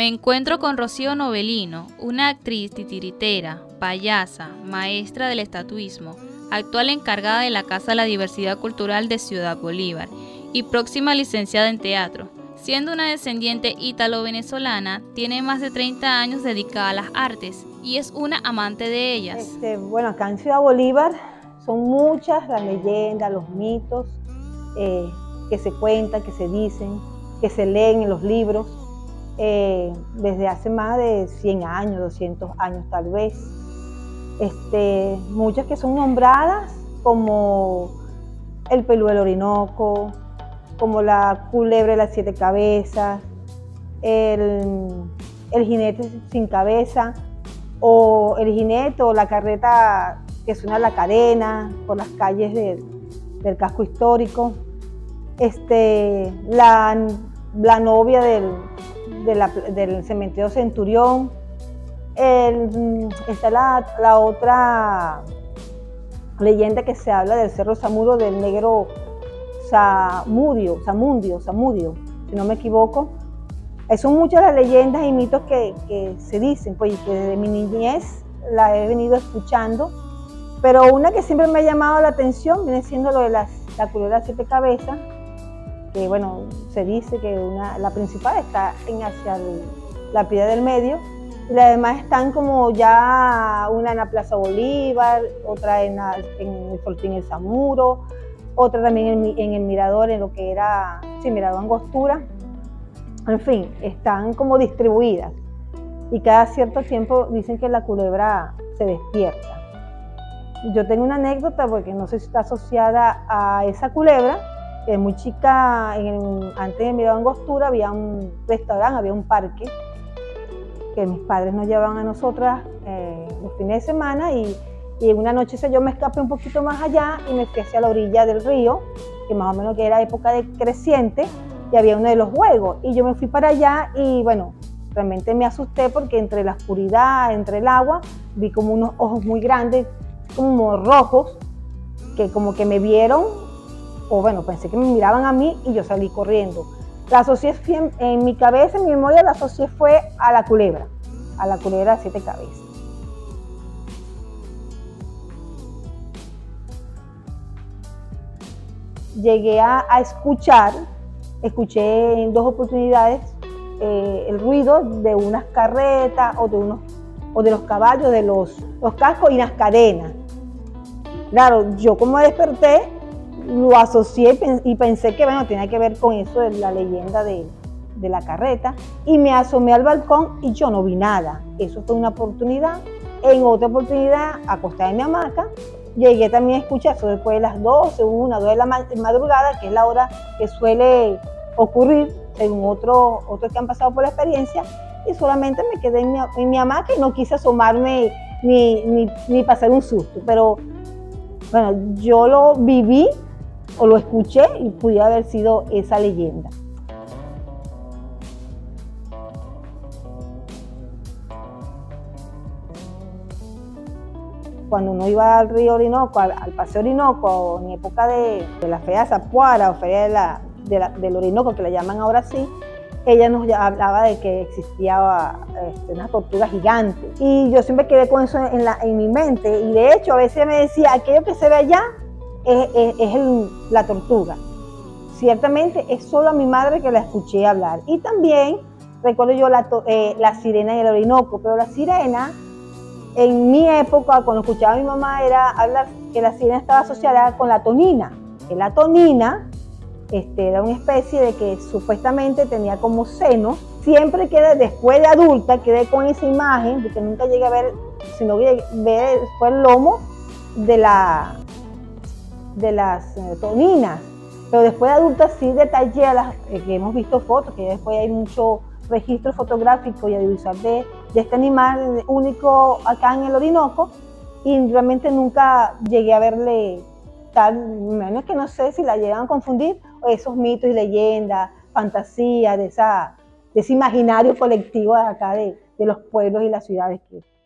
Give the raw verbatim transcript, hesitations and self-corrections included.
encuentro con Rocío Novelino, una actriz titiritera, payasa, maestra del estatuismo, actual encargada de la Casa de la Diversidad Cultural de Ciudad Bolívar y próxima licenciada en teatro. Siendo una descendiente ítalo-venezolana, tiene más de treinta años dedicada a las artes y es una amante de ellas. Este, bueno, acá en Ciudad Bolívar son muchas las leyendas, los mitos eh, que se cuentan, que se dicen, que se leen en los libros eh, desde hace más de cien años, doscientos años tal vez. Este, muchas que son nombradas como el Pelú del Orinoco, como la culebra de las siete cabezas, el, el jinete sin cabeza, o el jinete o la carreta que suena la cadena por las calles de, del casco histórico, este, la, la novia del, de la, del cementerio Centurión, el, está la, la otra leyenda que se habla del Cerro Samuro del negro Samudio, Samundio, Samudio, si no me equivoco. Son muchas las leyendas y mitos que, que se dicen, pues, que desde mi niñez la he venido escuchando, pero una que siempre me ha llamado la atención viene siendo lo de las, la culebra de siete cabezas, que bueno, se dice que una, la principal está en hacia el, la Piedra del Medio, y las demás están como ya una en la Plaza Bolívar, otra en, la, en el Fortín El Samuro, otra también en, en el Mirador, en lo que era, sí, Mirador Angostura. En fin, están como distribuidas y cada cierto tiempo dicen que la culebra se despierta. Yo tengo una anécdota porque no sé si está asociada a esa culebra, que muy chica, en el, antes de Mirador Angostura había un restaurante, había un parque que mis padres nos llevaban a nosotras eh, los fines de semana y Y en una noche yo me escapé un poquito más allá y me fui hacia la orilla del río, que más o menos que era época de creciente, y había uno de los juegos. Y yo me fui para allá y bueno, realmente me asusté porque entre la oscuridad, entre el agua, vi como unos ojos muy grandes, como rojos, que como que me vieron, o bueno, pensé que me miraban a mí y yo salí corriendo. La asocié en mi cabeza, en mi memoria, la asocié fue a la culebra, a la culebra de siete cabezas. Llegué a, a escuchar, escuché en dos oportunidades eh, el ruido de unas carretas o de, unos, o de los caballos, de los, los cascos y las cadenas. Claro, yo como desperté, lo asocié y pensé que bueno, tenía que ver con eso de la leyenda de, de la carreta, y me asomé al balcón y yo no vi nada. Eso fue una oportunidad. En otra oportunidad, acostada en mi hamaca, llegué también a escuchar eso después de las doce, una, dos de la madrugada, que es la hora que suele ocurrir según otros otros que han pasado por la experiencia, y solamente me quedé en mi, en mi hamaca y no quise asomarme ni, ni, ni pasar un susto. Pero bueno, yo lo viví o lo escuché y pudiera haber sido esa leyenda. Cuando uno iba al río Orinoco, al, al paseo Orinoco, en época de, de la Feria de Zapuara o Feria de la, de la, del Orinoco, que la llaman ahora sí, ella nos hablaba de que existía este, una tortuga gigante. Y yo siempre quedé con eso en, la, en mi mente, y de hecho a veces me decía, aquello que se ve allá es, es, es el, la tortuga. Ciertamente es solo a mi madre que la escuché hablar. Y también recuerdo yo la, eh, la sirena en el Orinoco, pero la sirena, en mi época, cuando escuchaba a mi mamá, era hablar que la sirena estaba asociada con la tonina. Que la tonina este, era una especie de que supuestamente tenía como senos. Siempre quedé, después de adulta, quedé con esa imagen, de que nunca llegué a ver, sino que ver fue el lomo de, la, de las eh, toninas. Pero después de adulta sí detallé a las eh, que hemos visto fotos, que después hay mucho registro fotográfico y audiovisual de, de este animal único acá en el Orinoco, y realmente nunca llegué a verle tal, menos que no sé si la llegan a confundir, o esos mitos y leyendas, fantasías, de, esa, de ese imaginario colectivo de acá de, de los pueblos y las ciudades que,